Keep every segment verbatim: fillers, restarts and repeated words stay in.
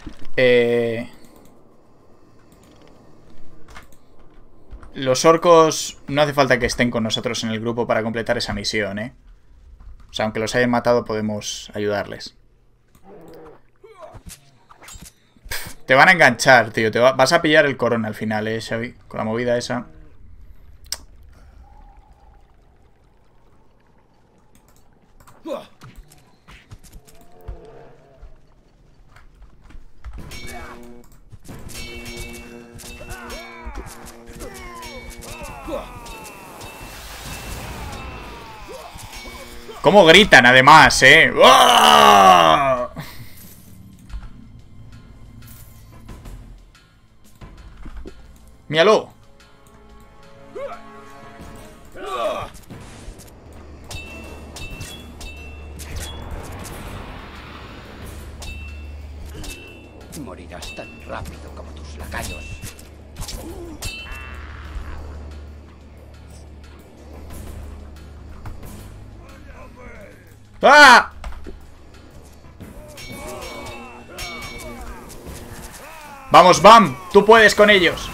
Eh... Los orcos no hace falta que estén con nosotros en el grupo para completar esa misión, ¿eh? O sea, aunque los hayan matado, podemos ayudarles. Pff, te van a enganchar, tío. Te va... Vas a pillar el corona al final, ¿eh, Xavi? Con la movida esa. ¿Cómo gritan, además, eh? ¡Oh! ¡Míralo! Morirás tan rápido como tus lacayos. ¡Ah! Vamos, Bam, tú puedes con ellos.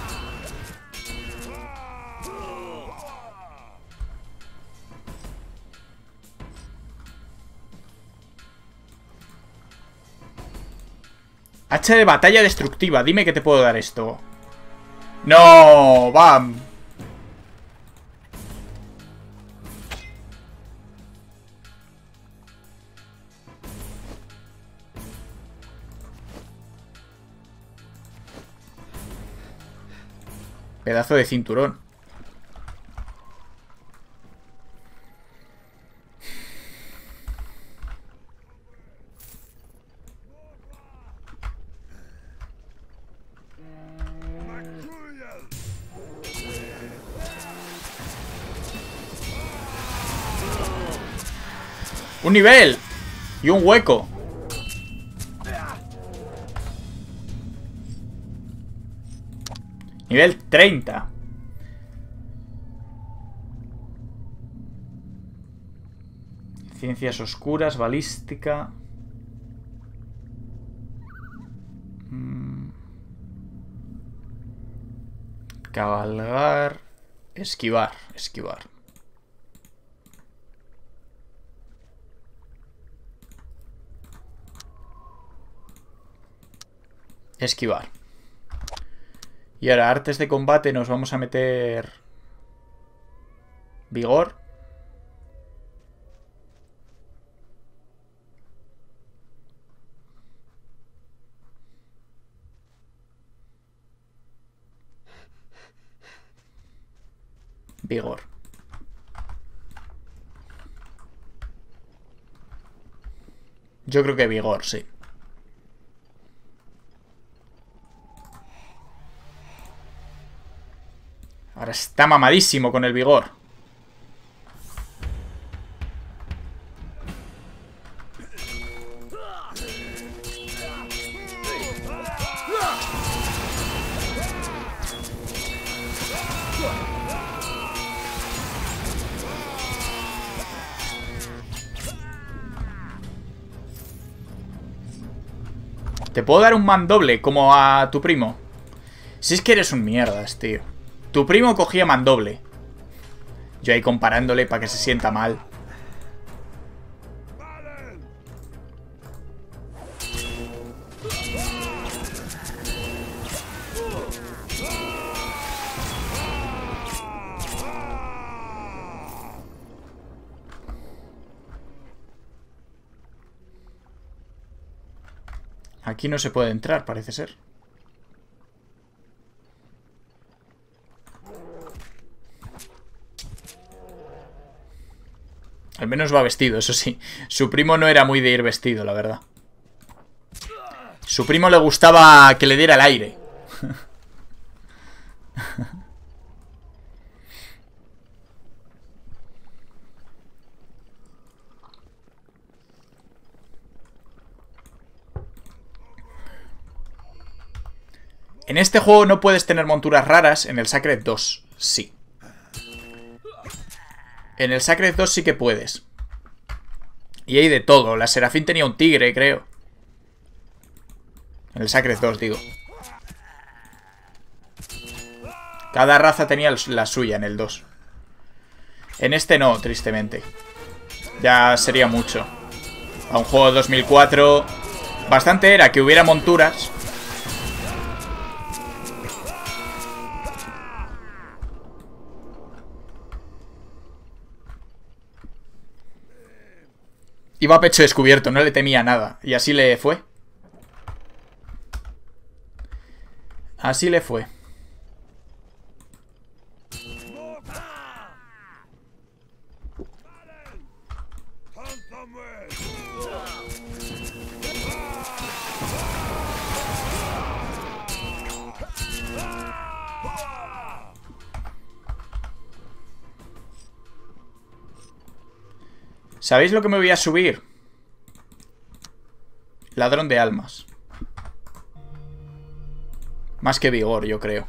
Hacha de batalla destructiva. Dime que te puedo dar esto. No, Bam. Pedazo de cinturón. Un nivel. Y un hueco. Nivel treinta. Ciencias oscuras, balística. Mm. Cabalgar. Esquivar, esquivar. Esquivar. Y ahora, artes de combate, nos vamos a meter... Vigor. Vigor. Yo creo que vigor, sí. Ahora está mamadísimo con el vigor. Te puedo dar un mandoble, como a tu primo. Si es que eres un mierdas, tío. Tu primo cogía mandoble. Yo ahí comparándole para que se sienta mal. Aquí no se puede entrar, parece ser. Al menos va vestido, eso sí. Su primo no era muy de ir vestido, la verdad. Su primo le gustaba que le diera el aire. En este juego no puedes tener monturas raras. En el Sacred dos, sí. En el Sacred dos sí que puedes. Y hay de todo. La Serafín tenía un tigre, creo. En el Sacred dos, digo. Cada raza tenía la suya en el dos. En este no, tristemente. Ya sería mucho. A un juego de dos mil cuatro... Bastante era que hubiera monturas. Iba a pecho descubierto, no le temía nada. Y así le fue. Así le fue. ¿Sabéis lo que me voy a subir? Ladrón de almas. Más que vigor, yo creo.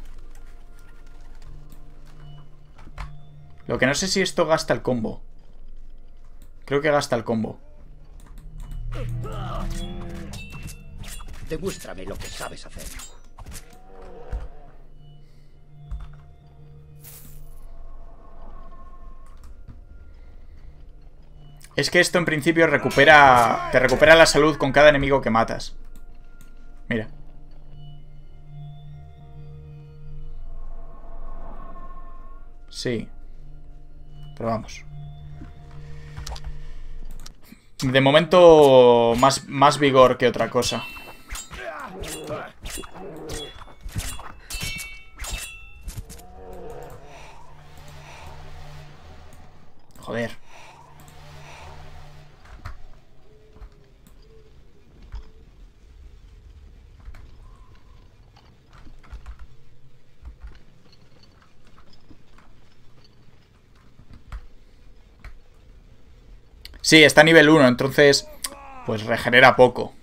Lo que no sé si esto gasta el combo. Creo que gasta el combo. Demuéstrame lo que sabes hacer. Es que esto en principio recupera... Te recupera la salud con cada enemigo que matas. Mira. Sí. Pero vamos. De momento más, más vigor que otra cosa. Joder. Sí, está a nivel uno, entonces pues regenera poco.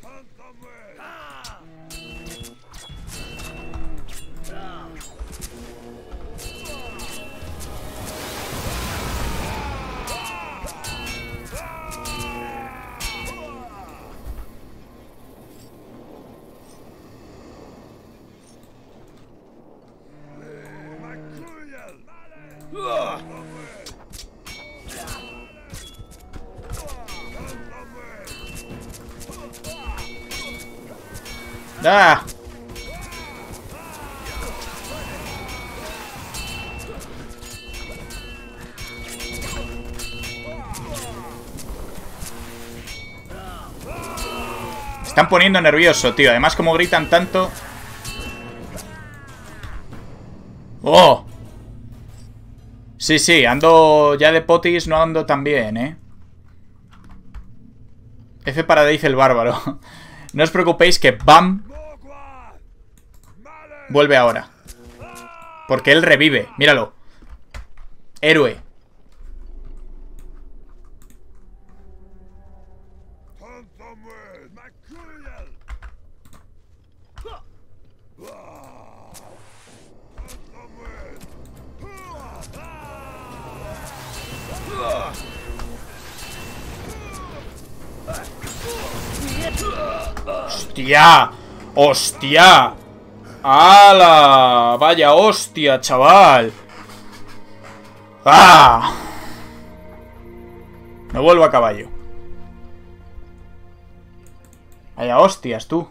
¡Ah! Están poniendo nervioso, tío. Además, como gritan tanto... ¡Oh! Sí, sí, ando ya de potis, no ando tan bien, ¿eh? F para Dave el bárbaro. No os preocupéis que ¡bam! Vuelve ahora. Porque él revive, míralo. Héroe. ¡Hostia! ¡Hostia! ¡Hala! ¡Vaya hostia, chaval! ¡Ah! Me vuelvo a caballo. Vaya hostias, tú.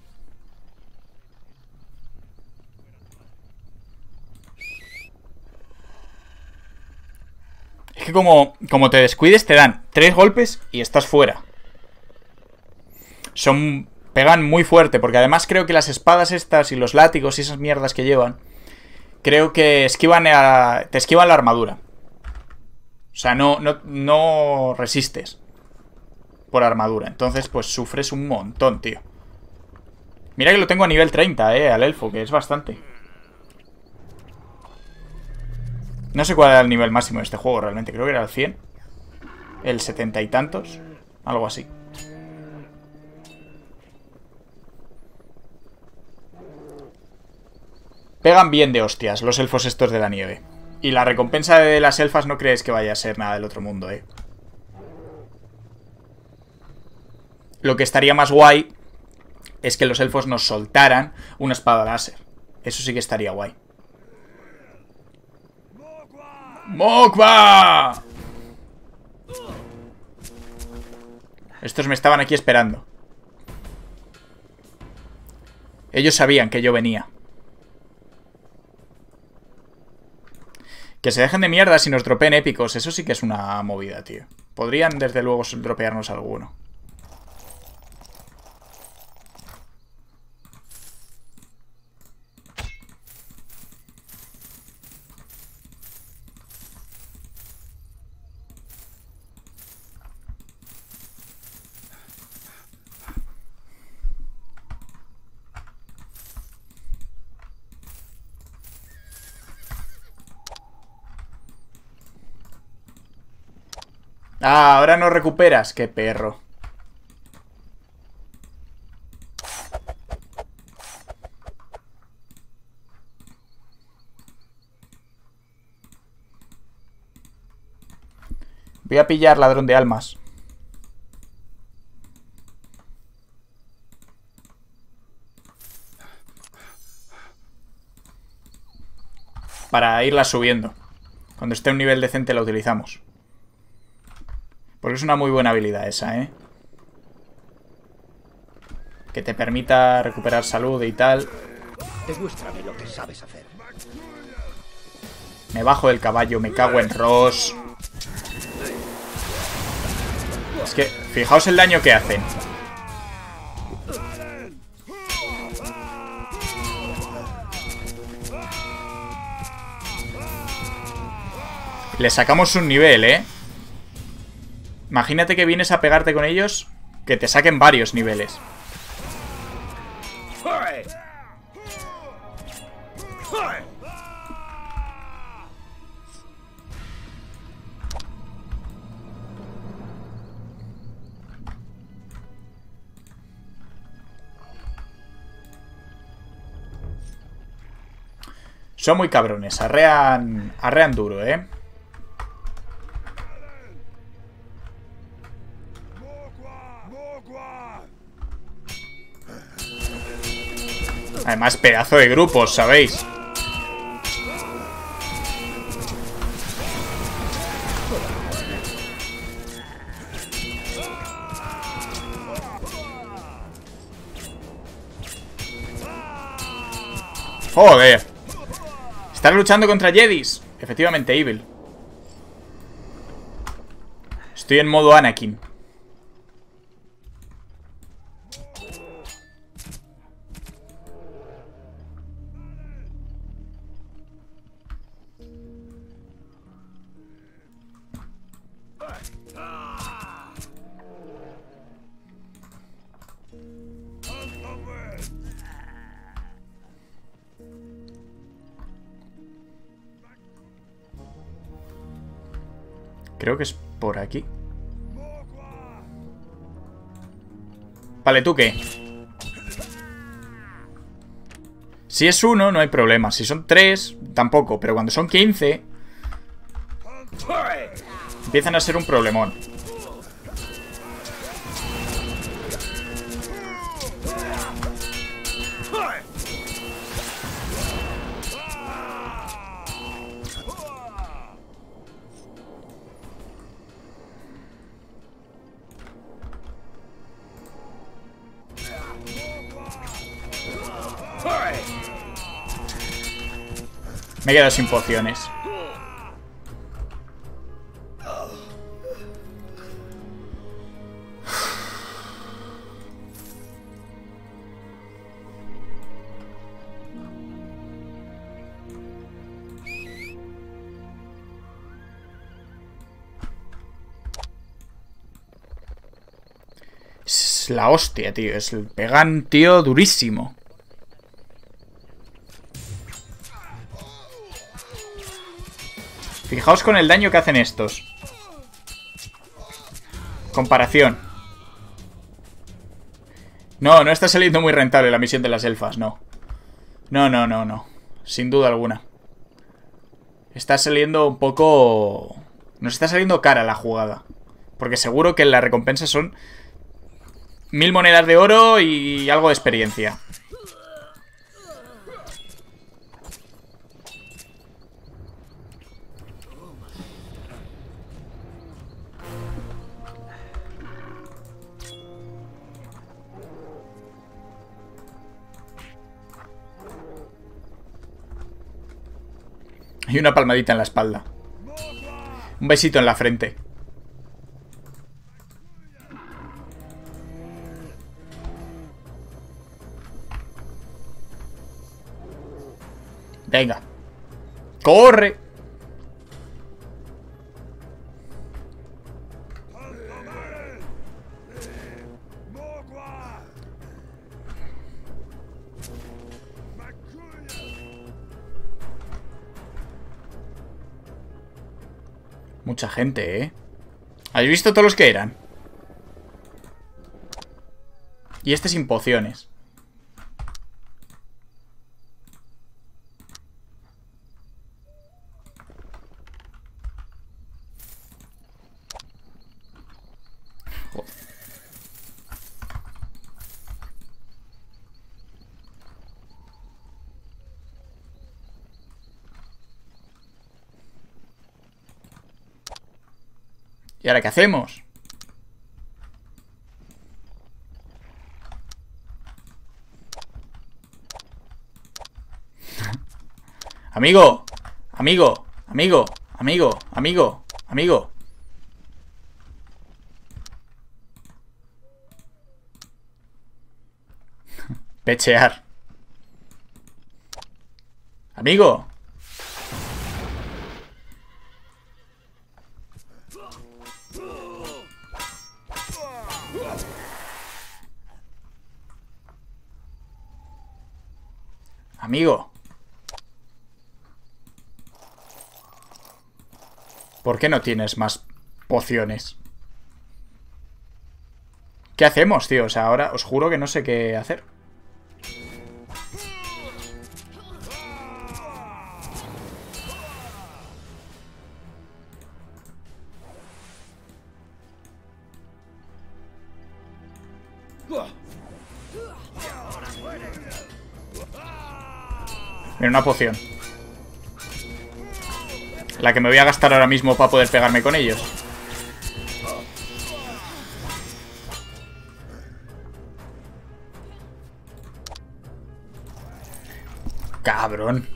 Es que como, como te descuides te dan tres golpes y estás fuera. Son... Pegan muy fuerte, porque además creo que las espadas estas y los látigos y esas mierdas que llevan, creo que esquivan a, te esquivan la armadura. O sea, no, no, no resistes por armadura. Entonces, pues sufres un montón, tío. Mira que lo tengo a nivel treinta, eh, al elfo, que es bastante. No sé cuál era el nivel máximo de este juego realmente. Creo que era el cien. El setenta y tantos. Algo así. Pegan bien de hostias los elfos estos de la nieve. Y la recompensa de las elfas no crees que vaya a ser nada del otro mundo, eh. Lo que estaría más guay es que los elfos nos soltaran una espada láser. Eso sí que estaría guay. ¡Mokwa! Estos me estaban aquí esperando. Ellos sabían que yo venía. Que se dejen de mierda si nos dropeen épicos. Eso sí que es una movida, tío. Podrían, desde luego, dropearnos alguno. Ah, ahora no recuperas. Qué perro. Voy a pillar ladrón de almas. Para irla subiendo. Cuando esté a un nivel decente la utilizamos. Porque es una muy buena habilidad esa, ¿eh? Que te permita recuperar salud y tal. Demuéstrame lo que sabes hacer. Me bajo del caballo, me cago en Ross. Es que, fijaos el daño que hacen. Le sacamos un nivel, ¿eh? Imagínate que vienes a pegarte con ellos, que te saquen varios niveles. Son muy cabrones, arrean, arrean duro, ¿eh? Además, pedazo de grupos, ¿sabéis? ¡Joder! Están luchando contra Jedis. Efectivamente, Evil. Estoy en modo Anakin. Creo que es por aquí. Vale, ¿tú qué? Si es uno, no hay problema. Si son tres, tampoco. Pero cuando son quince, empiezan a ser un problemón. Me he quedado sin pociones. Es la hostia, tío. Es el pegan, tío, durísimo. Fijaos con el daño que hacen estos. Comparación. No, no está saliendo muy rentable la misión de las elfas, no. No, no, no, no. Sin duda alguna. Está saliendo un poco... Nos está saliendo cara la jugada. Porque seguro que las recompensas son Mil monedas de oro y algo de experiencia. Y una palmadita en la espalda. Un besito en la frente. Venga. ¡Corre! Mucha gente, ¿eh? ¿Habéis visto todos los que eran? Y este sin pociones. Joder. ¿Y ahora qué hacemos? Amigo, amigo, amigo, amigo, amigo, amigo. Pechear. Amigo. Amigo. ¿Por qué no tienes más pociones? ¿Qué hacemos, tío? O sea, ahora os juro que no sé qué hacer. Mira, una poción. La que me voy a gastar ahora mismo para poder pegarme con ellos. Cabrón.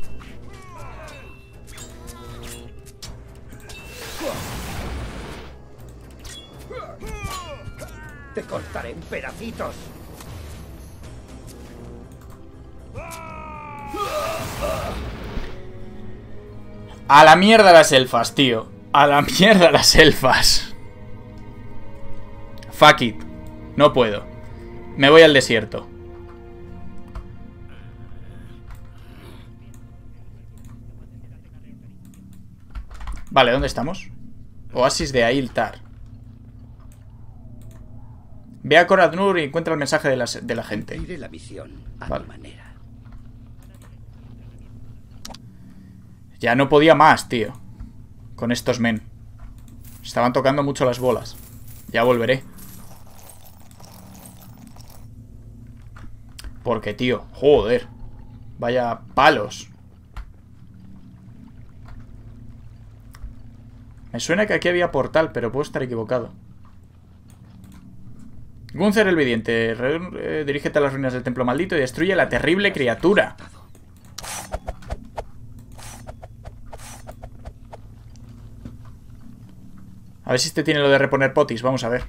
Te cortaré en pedacitos. A la mierda las elfas, tío. A la mierda las elfas. Fuck it. No puedo. Me voy al desierto. Vale, ¿dónde estamos? Oasis de Ailtar. Ve a Korat-Nur y encuentra el mensaje de la, de la gente. Iré la misión a Vale. tu manera. Ya no podía más, tío. Con estos men. Estaban tocando mucho las bolas. Ya volveré. Porque, tío, joder. Vaya palos. Me suena que aquí había portal, pero puedo estar equivocado. Gunther el Viviente, eh, dirígete a las ruinas del templo maldito y destruye a la terrible criatura. A ver si este tiene lo de reponer potis, vamos a ver.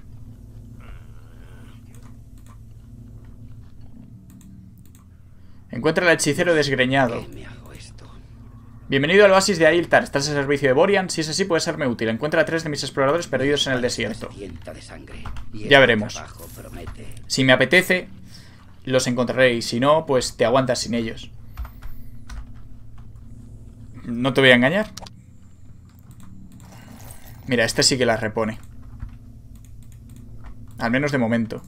Encuentra al hechicero desgreñado. ¿Qué me hago esto? Bienvenido al oasis de Ailtar. ¿Estás al servicio de Borian? Si es así, puede serme útil. Encuentra a tres de mis exploradores perdidos en el desierto. De sangre, y Ya el veremos. trabajo promete. Si me apetece, los encontraré. Y si no, pues te aguantas sin ellos. No te voy a engañar. Mira, este sí que las repone. Al menos de momento.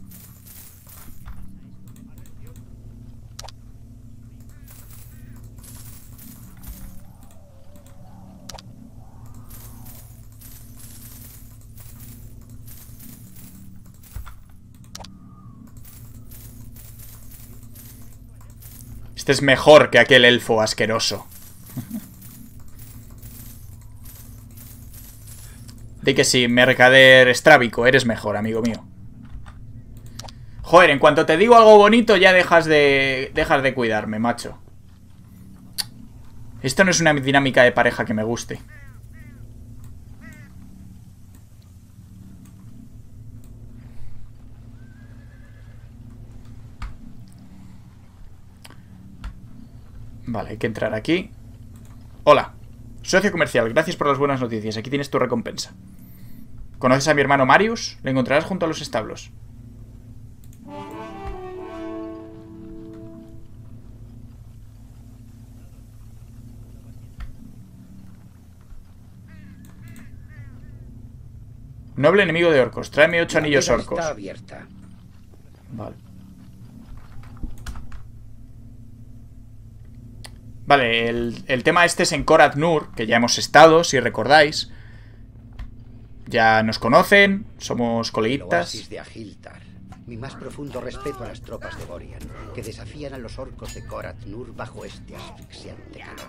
Este es mejor que aquel elfo asqueroso. Di que sí, mercader estrábico, eres mejor, amigo mío. Joder, en cuanto te digo algo bonito ya dejas de... Dejas de cuidarme, macho. Esto no es una dinámica de pareja que me guste. Vale, hay que entrar aquí. Hola, socio comercial, gracias por las buenas noticias. Aquí tienes tu recompensa. ¿Conoces a mi hermano Marius? Le encontrarás junto a los establos. Noble enemigo de orcos. Tráeme ocho anillos orcos. Está abierta. Vale. Vale, el, el tema este es en Korath Nur, que ya hemos estado, si recordáis. Ya nos conocen, somos El coleguitas. oasis de Ahiltar. Mi más profundo respeto a las tropas de Borian, que desafían a los orcos de Korath Nur bajo este asfixiante calor.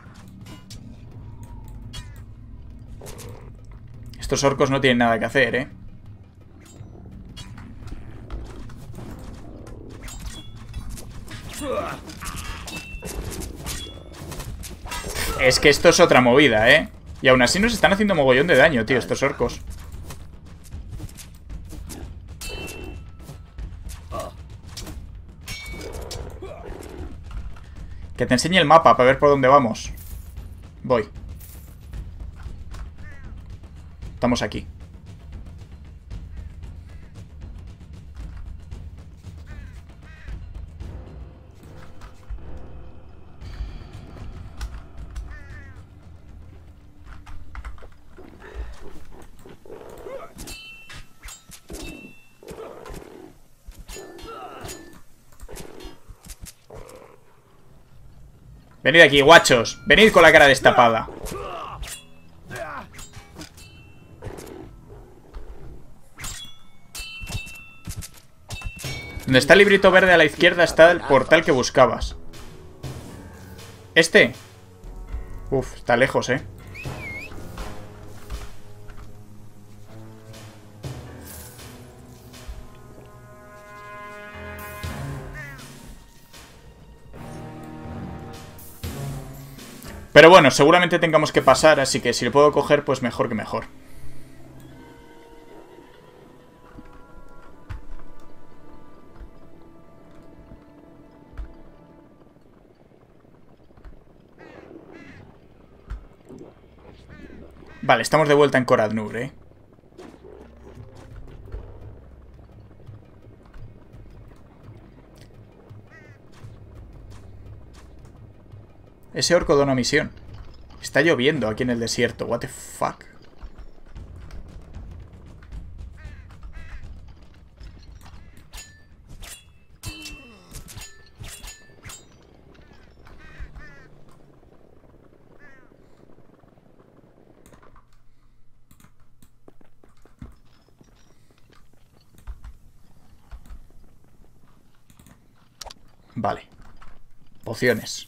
Estos orcos no tienen nada que hacer, ¿eh? Es que esto es otra movida, ¿eh? Y aún así nos están haciendo mogollón de daño, tío, estos orcos. Que te enseñe el mapa para ver por dónde vamos. Voy. Estamos aquí. Venid aquí, guachos. Venid con la cara destapada. Donde está el librito verde a la izquierda está el portal que buscabas. ¿Este? Uf, está lejos, ¿eh? Pero bueno, seguramente tengamos que pasar, así que si lo puedo coger, pues mejor que mejor. Vale, estamos de vuelta en Korath Nur, ¿eh? Ese orco da una misión. Está lloviendo aquí en el desierto. What the fuck. Vale. Pociones.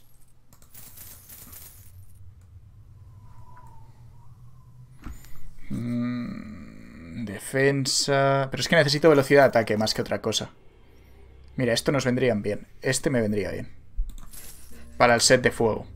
Mm, defensa... Pero es que necesito velocidad de ataque más que otra cosa. Mira, esto nos vendrían bien. Este me vendría bien. Para el set de fuego.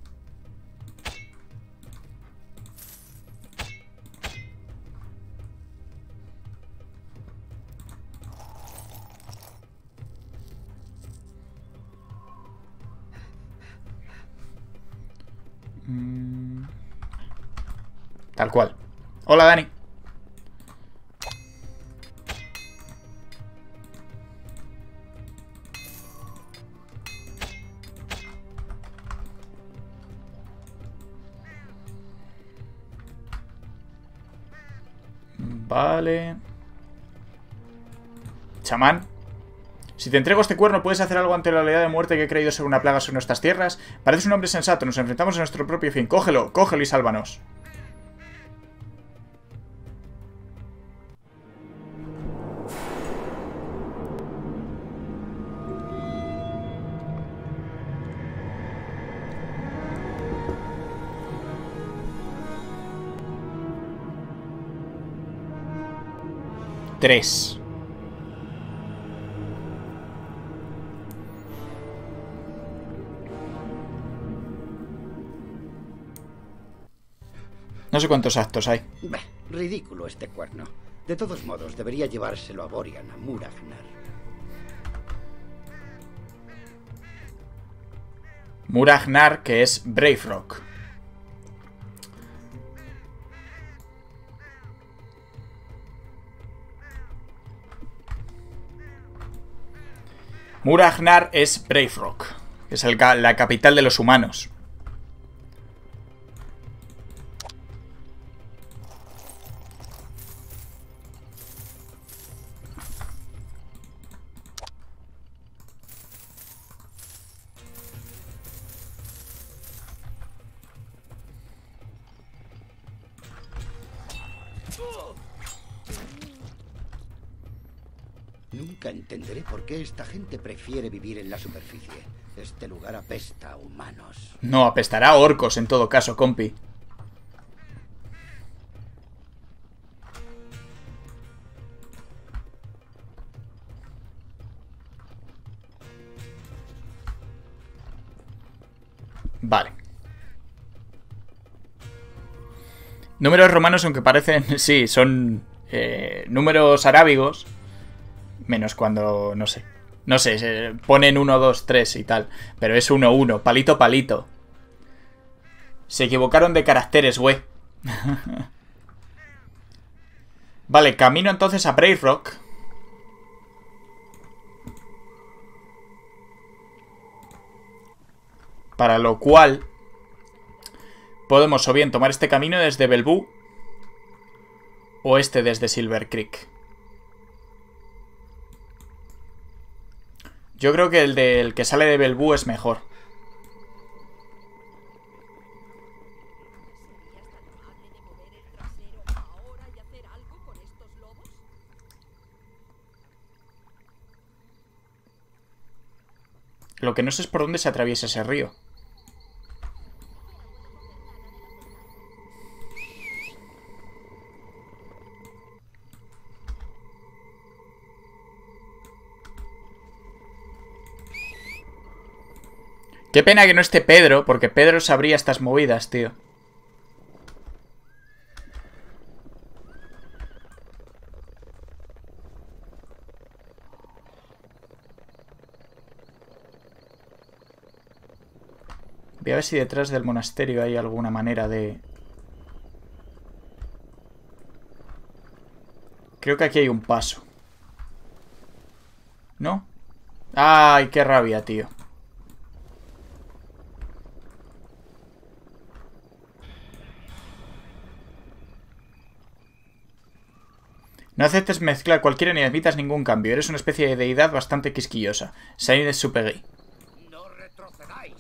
Mm. Tal cual. Hola, Dani. Vale. Chamán. Si te entrego este cuerno, ¿puedes hacer algo ante la oleada de muerte que he creído ser una plaga sobre nuestras tierras? Pareces un hombre sensato, nos enfrentamos a nuestro propio fin. Cógelo, cógelo y sálvanos. tres. No sé cuántos actos hay. Bah, ridículo este cuerno. De todos modos, debería llevárselo a Borian, a Muragnar. Muragnar, que es Brave Rock. Muragnar es Brave Rock, que es el, la capital de los humanos. Nunca entenderé por qué esta gente prefiere vivir en la superficie. Este lugar apesta a humanos. No, apestará a orcos en todo caso, compi. Vale. Números romanos, aunque parecen... Sí, son eh, números arábigos. Menos cuando, no sé. No sé, se ponen uno, dos, tres y tal. Pero es uno, uno, palito, palito. Se equivocaron de caracteres, güey. Vale, camino entonces a Brave Rock. Para lo cual podemos o bien tomar este camino desde Belbu o este desde Silver Creek. Yo creo que el del que sale de Belbu es mejor. Lo que no sé es por dónde se atraviesa ese río. Qué pena que no esté Pedro, porque Pedro sabría estas movidas, tío. Voy a ver si detrás del monasterio hay alguna manera de... Creo que aquí hay un paso. ¿No? ¡Ay, qué rabia, tío! No aceptes mezclar cualquiera ni admitas ningún cambio. Eres una especie de deidad bastante quisquillosa. Sain de Supegui. No retrocedáis.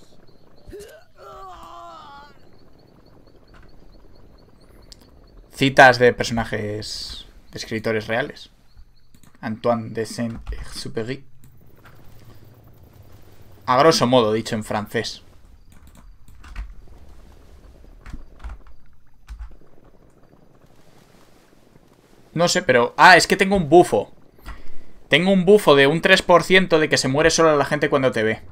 Citas de personajes, de escritores reales. Antoine de Saint-Exupéry. A grosso modo, dicho en francés. No sé, pero... Ah, es que tengo un bufo. Tengo un bufo de un tres por ciento de que se muere solo la gente cuando te ve.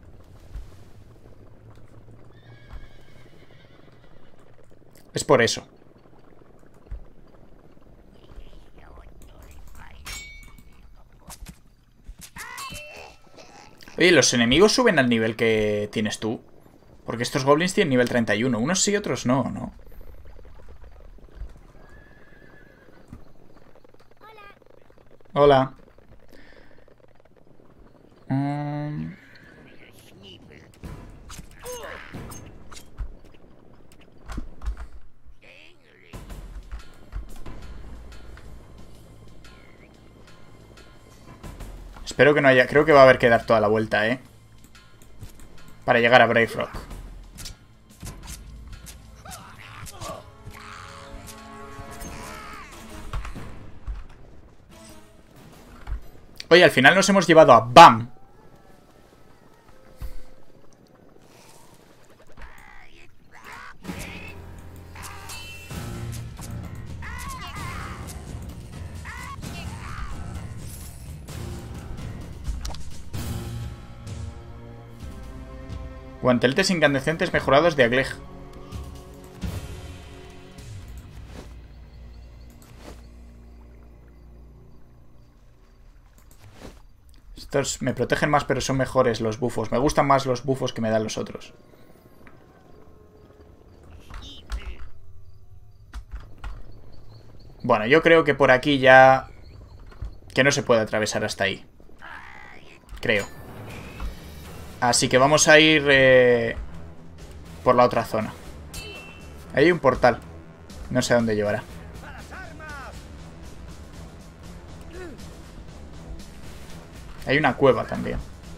Es por eso. Oye, ¿los enemigos suben al nivel que tienes tú? Porque estos goblins tienen nivel treinta y uno. Unos sí, otros no, ¿no? Hola. Um... Espero que no haya... Creo que va a haber que dar toda la vuelta, ¿eh? Para llegar a Brave Rock. Oye, al final nos hemos llevado a Bam. Guanteletes incandescentes mejorados de Agleg. Estos me protegen más, pero son mejores los bufos. Me gustan más los bufos que me dan los otros. Bueno, yo creo que por aquí ya... que no se puede atravesar hasta ahí. Creo. Así que vamos a ir... Eh, por la otra zona. Ahí hay un portal. No sé a dónde llevará. Hay una cueva también.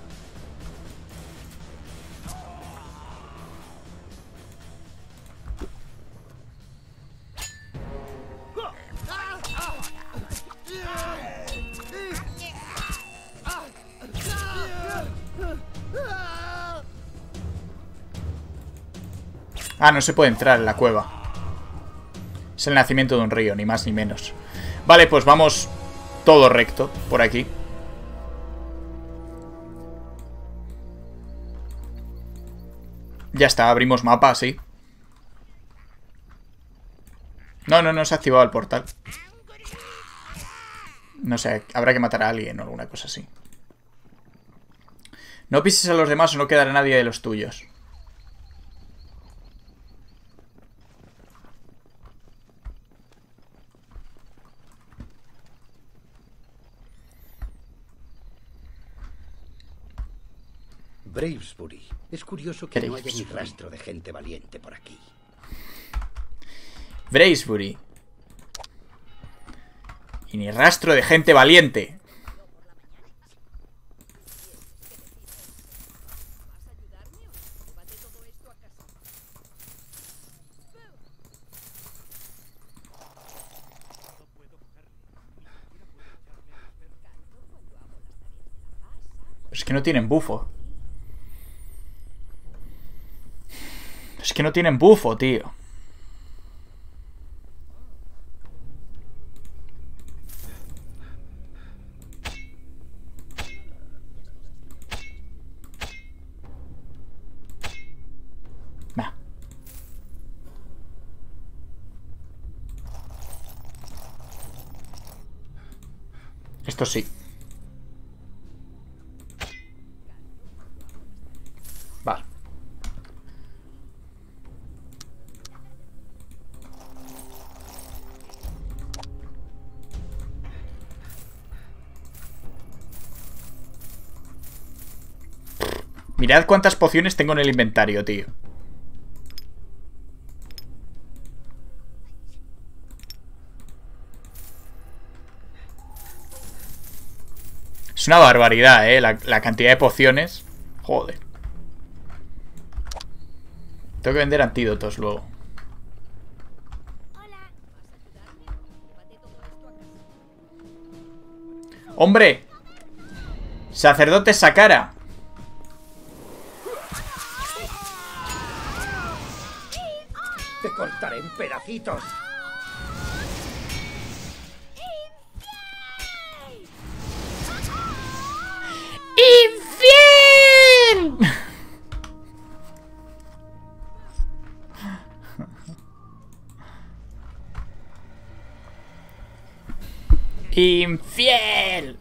Ah, no se puede entrar en la cueva. Es el nacimiento de un río, ni más ni menos. Vale, pues vamos todo recto por aquí. Ya está, abrimos mapa, sí. No, no, no se ha activado el portal. No sé, habrá que matar a alguien o alguna cosa así. No pises a los demás o no quedará nadie de los tuyos. Bravesbury. Es curioso que no haya ni rastro de gente valiente por aquí. Bravesbury. Y ni rastro de gente valiente. Es que no tienen bufo. Es que no tienen bufo, tío. Nah. Esto sí. Vale. Mirad cuántas pociones tengo en el inventario, tío. Es una barbaridad, eh, la, la cantidad de pociones. Joder. Tengo que vender antídotos luego. ¡Hombre! ¡Sacerdote Sakara! Te cortaré en pedacitos. ¡Infiel! ¡Infiel!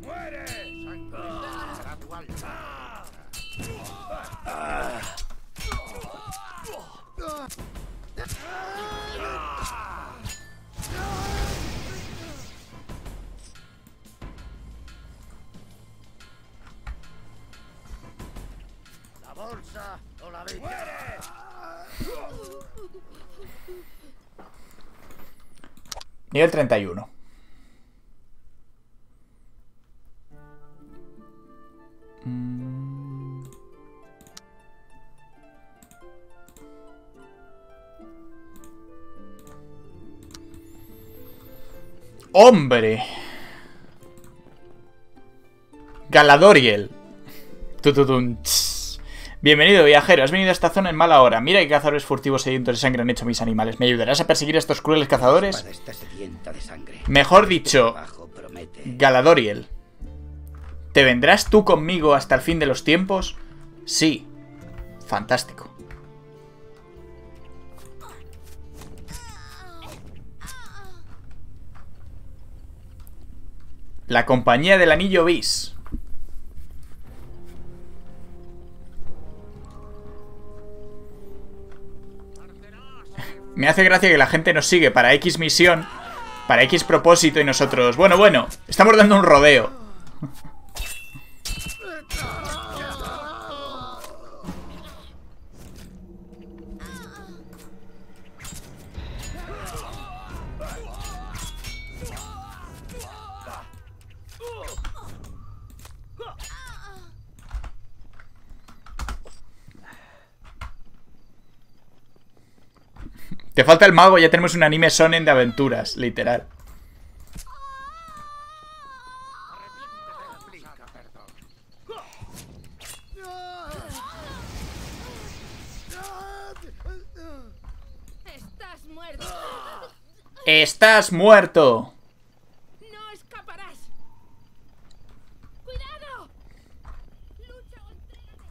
La bolsa o la vida. Nivel treinta y uno. Mm. ¡Hombre! Galadoriel. Tututun. Bienvenido, viajero. Has venido a esta zona en mala hora. Mira qué cazadores furtivos sedientos de sangre han hecho mis animales. ¿Me ayudarás a perseguir a estos crueles cazadores? Está sedienta de sangre. Mejor dicho, Galadoriel. ¿Te vendrás tú conmigo hasta el fin de los tiempos? Sí. Fantástico. La compañía del anillo bis. Me hace gracia que la gente nos sigue para X misión, para X propósito y nosotros... Bueno, bueno, estamos dando un rodeo. Te falta el mago, ya tenemos un anime shonen de aventuras, literal. Estás muerto. ¡Estás muerto! No escaparás. Cuidado. Lucha o entrégate.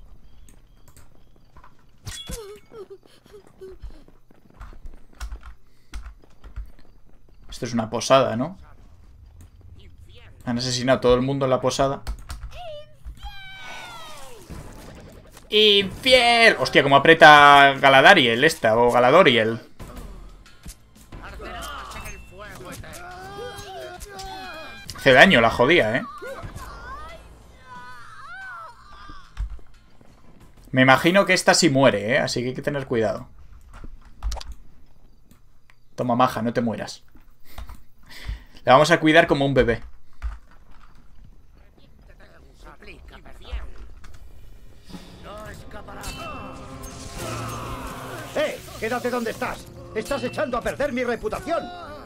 Esto es una posada, ¿no? Han asesinado a todo el mundo en la posada. ¡Infiel! Hostia, como aprieta Galadariel esta, o Galadoriel. Hace daño la jodía, ¿eh? Me imagino que esta sí muere, ¿eh? Así que hay que tener cuidado. Toma, maja, no te mueras. La vamos a cuidar como un bebé. ¡Eh! ¡Quédate donde estás! ¡Estás echando a perder mi reputación!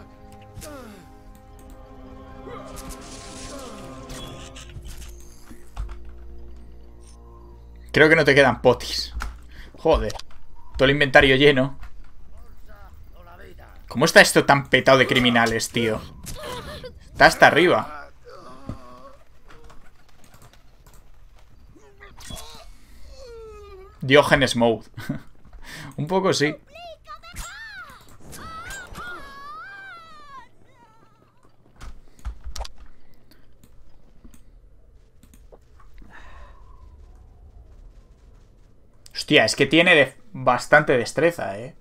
Creo que no te quedan potis. Joder. Todo el inventario lleno. ¿Cómo está esto tan petado de criminales, tío? Está hasta arriba. Diógenes Mode. Un poco sí. Hostia, es que tiene de bastante destreza, eh.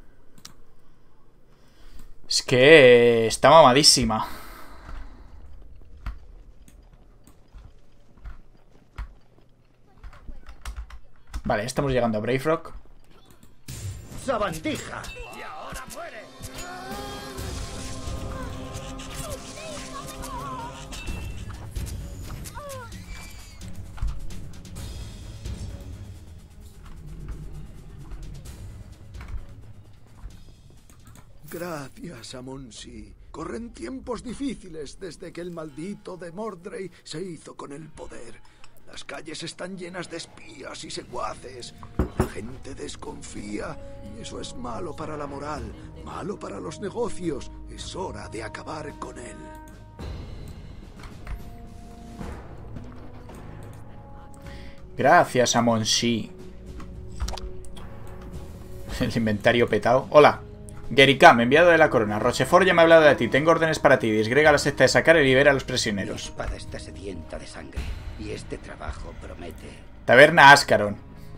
Es que está mamadísima. Vale, estamos llegando a Brave Rock. ¡Sabandija! ¡Y ahora muere! Gracias, Amonsi. Corren tiempos difíciles desde que el maldito de Mordrey se hizo con el poder. Las calles están llenas de espías y secuaces. La gente desconfía y eso es malo para la moral, malo para los negocios. Es hora de acabar con él. Gracias, Amonsi. El inventario petado. Hola. Gericam, enviado de la corona. Rochefort ya me ha hablado de ti. Tengo órdenes para ti. Disgrega la secta de Sacar y libera a los Mi prisioneros. espada está sedienta de sangre y este trabajo promete. Taberna Ascaron.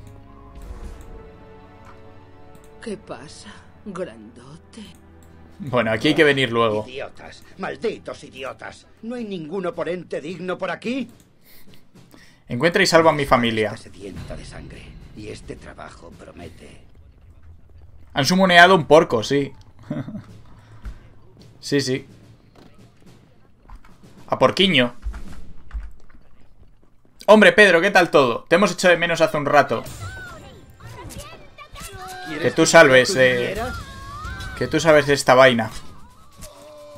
¿Qué pasa, grandote? Bueno, aquí hay que venir luego. Idiotas, malditos idiotas. ¿No hay ningún oponente digno por aquí? Encuentra y salva a mi familia. Está sedienta de sangre y este trabajo promete. Han sumoneado un porco, sí. Sí, sí. A porquiño. Hombre, Pedro, ¿qué tal todo? Te hemos hecho de menos hace un rato. Que tú salves, eh, que tú sabes de esta vaina.